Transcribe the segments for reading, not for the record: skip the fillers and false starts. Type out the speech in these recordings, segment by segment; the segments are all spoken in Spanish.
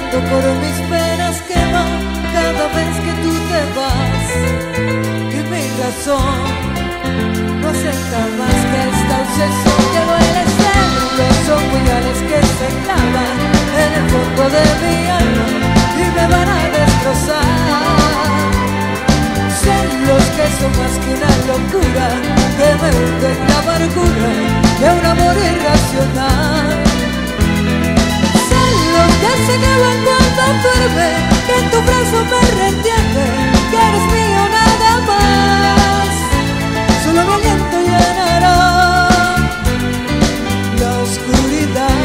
llorando por mis penas que van cada vez que tú te vas. Y mi razón no acepta más que esta obsesión que duele serlo. Son puñales que se clavan en el fondo de mi alma y me van a destrozar. Celos que son más que una locura, que me hunde en la amargura de un amor irracional. Celos que se clavan cuando duerme, que en tu brazo me retiene, que eres mío nada más. Solo mi aliento llenará la oscuridad.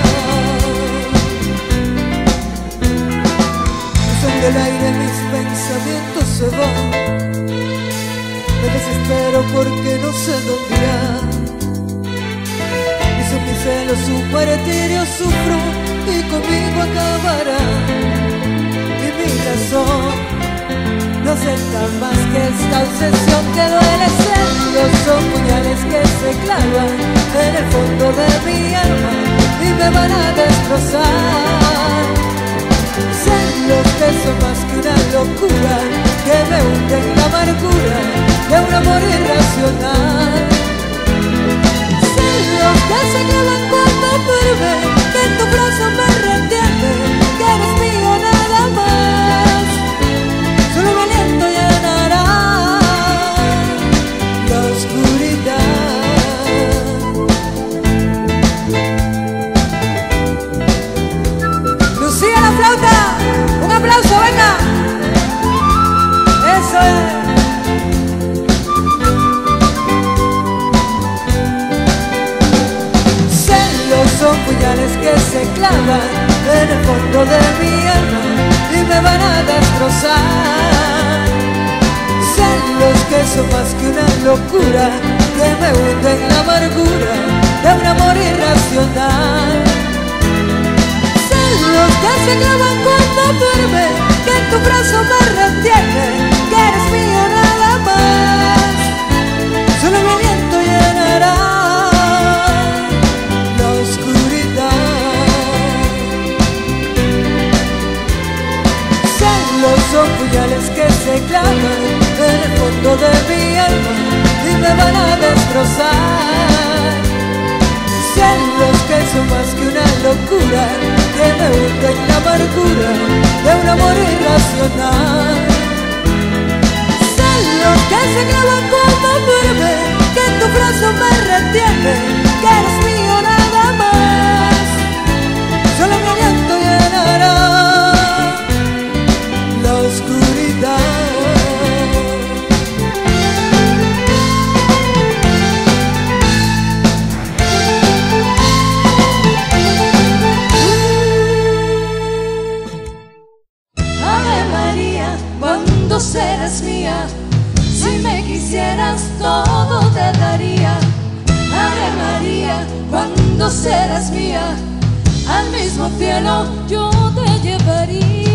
Son del aire mis pensamientos se van. Me desespero porque no sé dónde irá. Y son mis celos su martirio, sufro y conmigo acabará. Y mi razón no acepta más que esta obsesión que duele celos. Son puñales que se clavan en el fondo de mi alma y me van a destrozar. Celos que son más que una locura, que me hunde en la amargura de un amor irracional. Celos que se clavan cuando duerme, que en tu brazo me retiene, que eres mío nada más. Solo mi aliento llenará la oscuridad. Lucía la flauta, un aplauso, venga. Eso es. Son puñales que se clavan en el fondo de mi alma y me van a destrozar. Celos que son más que una locura, que me hunde en la amargura de un amor irracional. Celos que se clavan cuando duerme, que en tu brazo me retiene, que eres mío nada más. Solo mi aliento llenará son puñales que se clavan en el fondo de mi alma y me van a destrozar. Celos que son más que una locura, que me hunde en la amargura de un amor irracional. Celos que se clavan cuando duerme, que en tu brazo me retiene, que eres mío nada más. Solo mi aliento llenará la oscuridad. Ave María, ¿cuándo serás mía? Si me quisieras todo te daría. Ave María, ¿cuándo serás mía? Al mismo cielo yo te llevaría.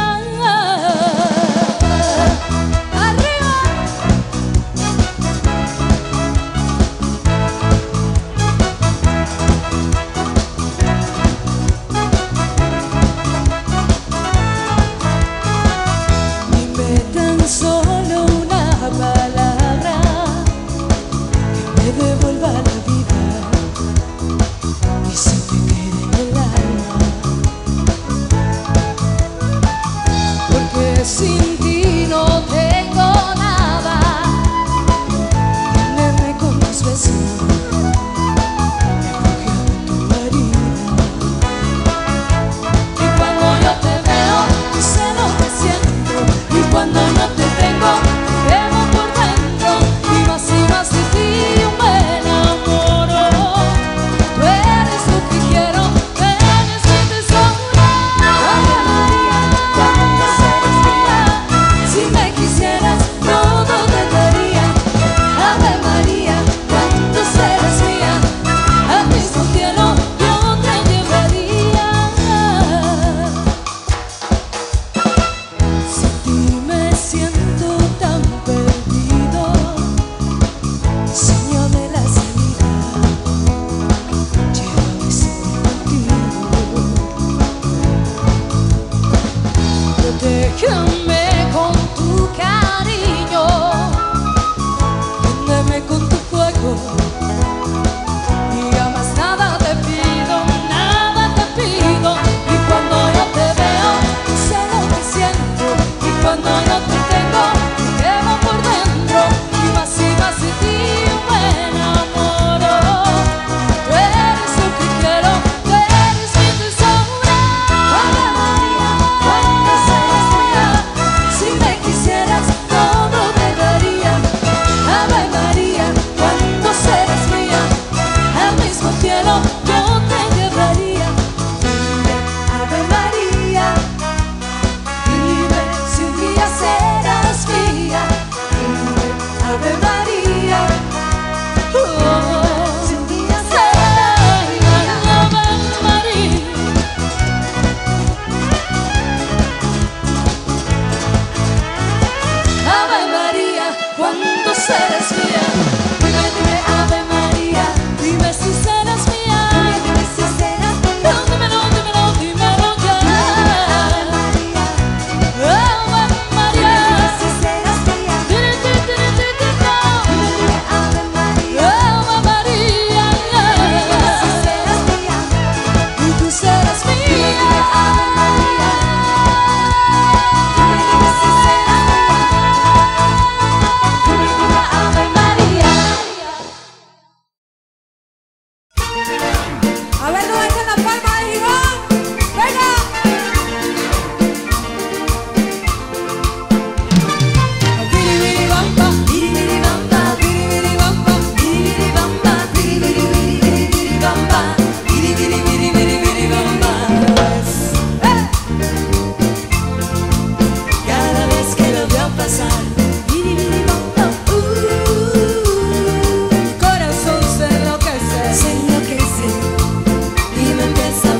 Solo una palabra que me devuelva la vida y se me quede en el alma.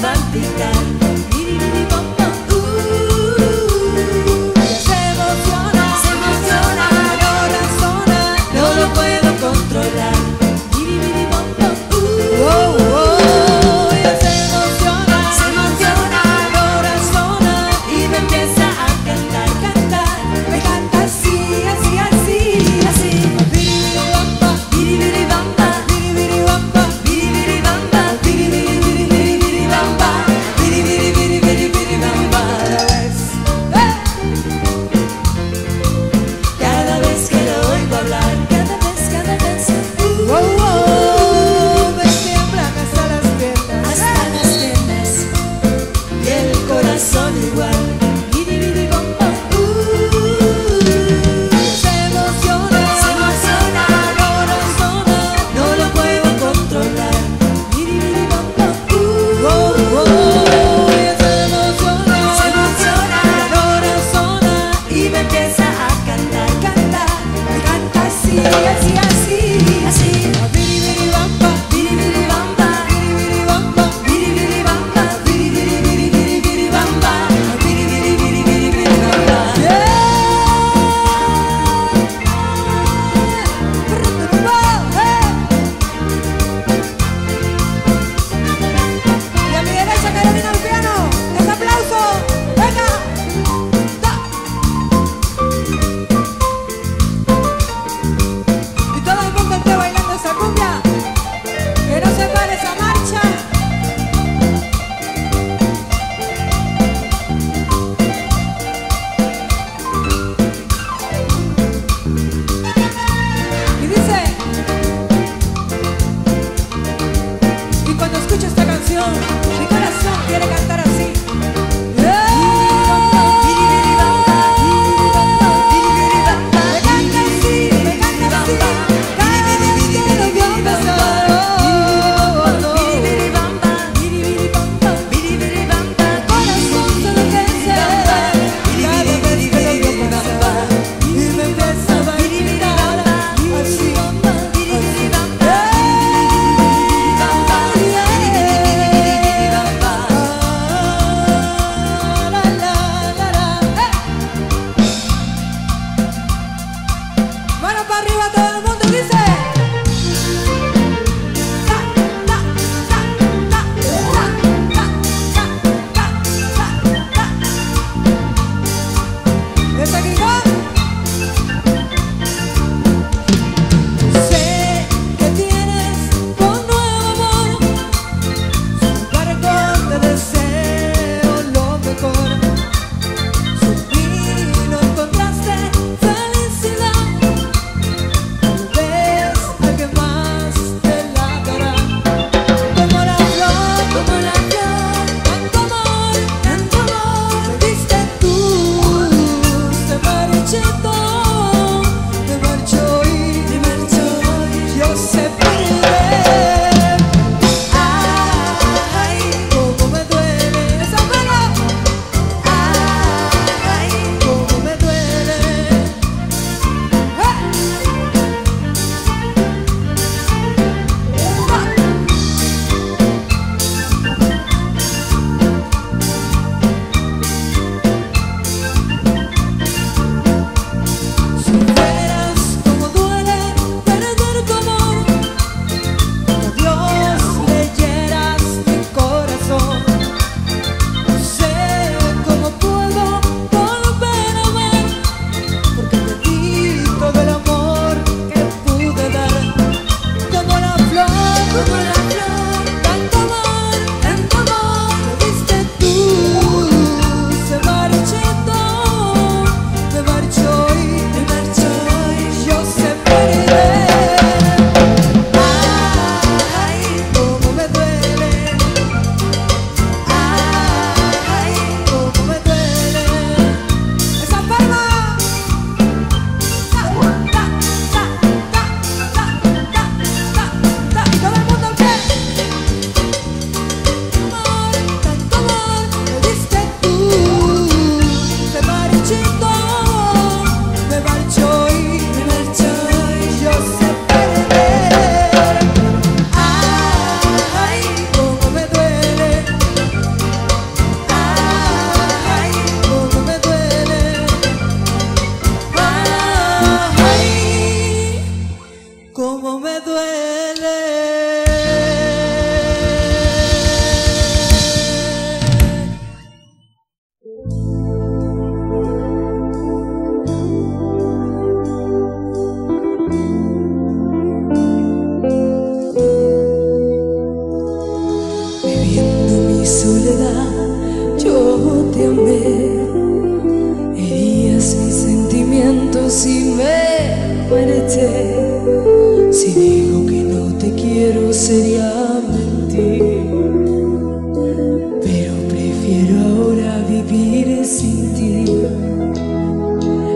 salpicar. Biribiribamba, se emociona, no razona, no lo puedo controlar. Biribiribamba, ella se emociona, no razona y me empieza a cantar. Me canta así, así, así, así. Biribiribamba, biribiribamba, biribiribamba, biribiribamba, biribiribamba, biribiribamba, biribiribamba.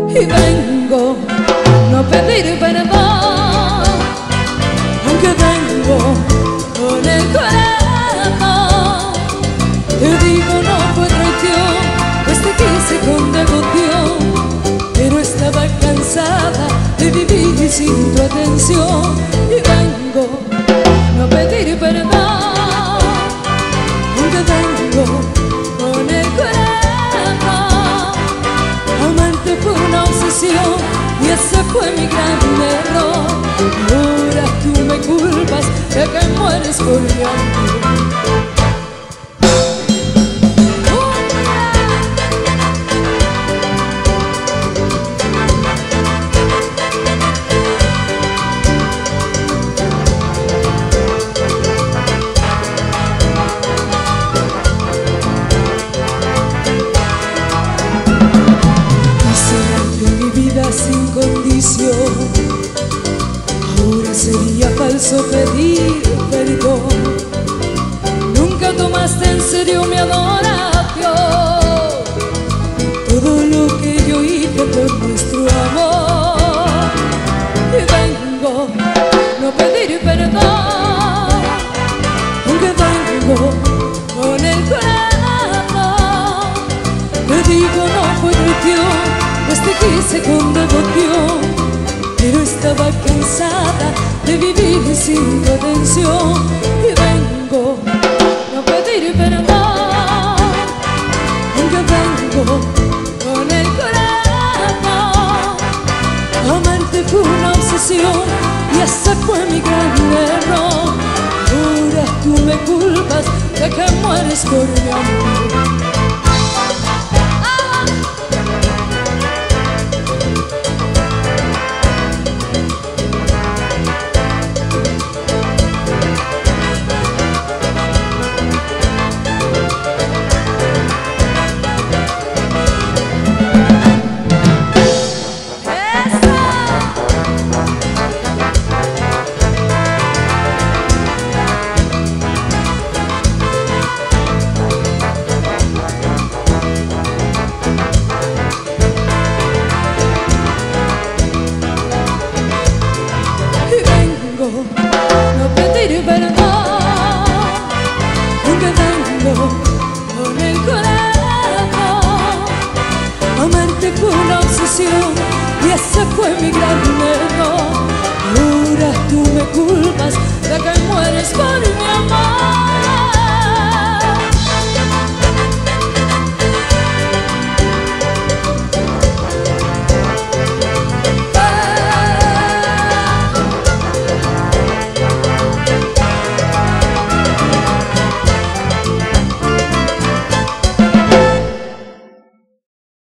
y vengo no a pedir perdón, aunque vengo con el corazón. Te digo no fue traición, pues te quise con devoción, pero estaba cansada de vivir sin tu atención. Y vengo no a pedir perdón, aunque vengo con el corazón. Amarte fue una obsesión y ese fue mi gran error. Ahora tú me culpas de que mueres por mi amor. Sin condición, ahora sería falso pedir perdón. Nunca tomaste en serio mi adoración, todo lo que yo hice por nuestro amor. Y vengo no a pedir perdón, aunque vengo con el corazón. Te digo no fue traición, pues te quise con devoción, pero estaba cansada de vivir sin tu atención. Y vengo no a pedir perdón, aunque vengo con el corazón. Amarte fue una obsesión y ese fue mi gran error. Ahora tú me culpas de que mueres por mi amor.